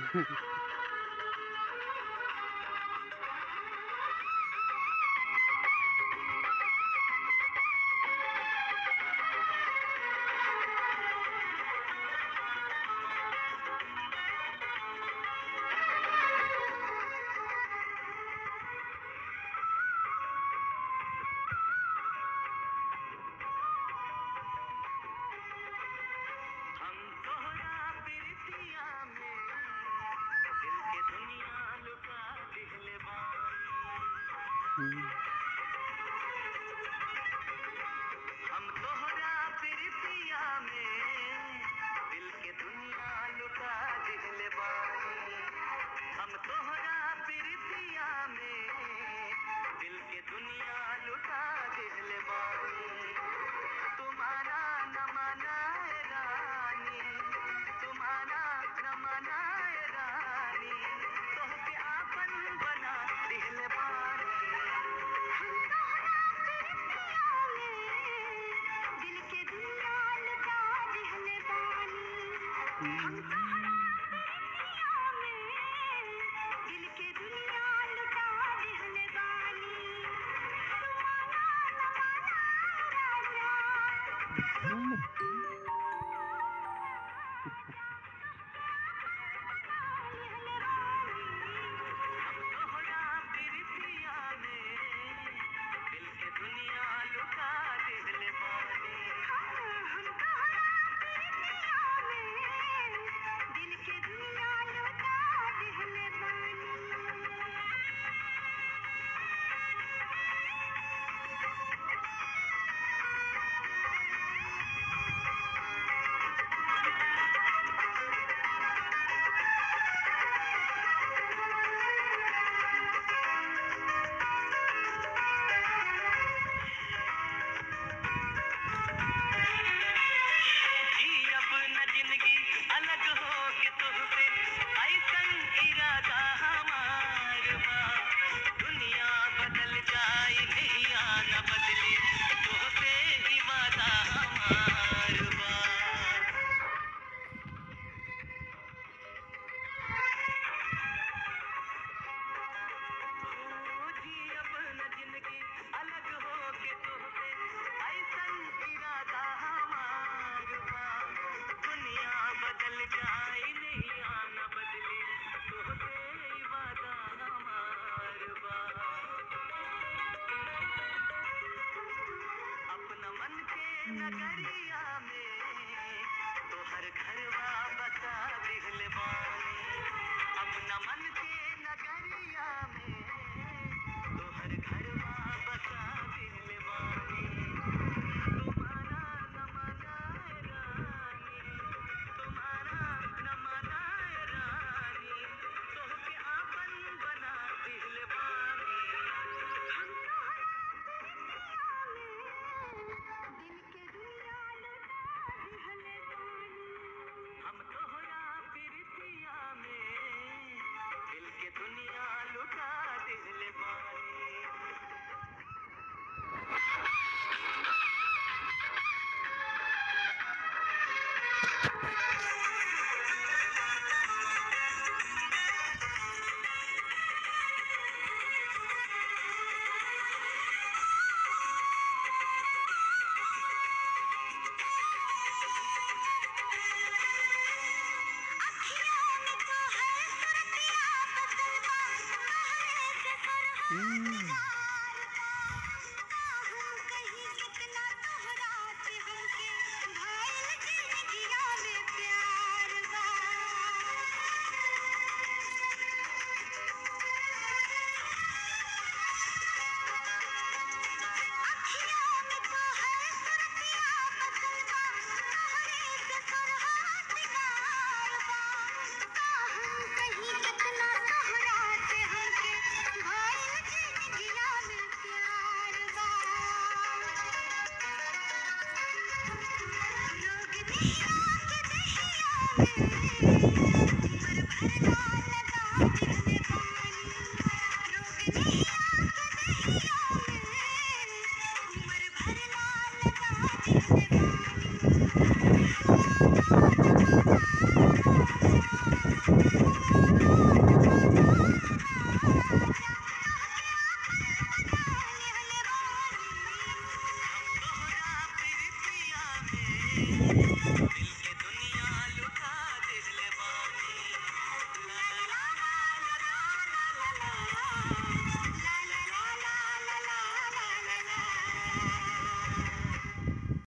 हम तोहरा प्रीतिया में दिल के दुनिया लुटा दिहले बानी। हम तोहरा प्रीतिया में दिल के दुनिया लुटा दिहले बानी। तुम्हारा न मनाए रानी, तुम्हारा न मनाए रानी, तोहके आपन बना दिहले बानी। नगरिया में तो हर घरवा बसा दिहले बानी। अपना मन के नगरिया में तो हर घरवा बसा दिहले बानी। तुम्हारा न मनाए रानी, तुम्हारा न मनाए रानी, तोहके आपन बना दिहले बानी। हम तोहरा प्रीतिया में दिल के दुनिया लुटा दिहले बानी।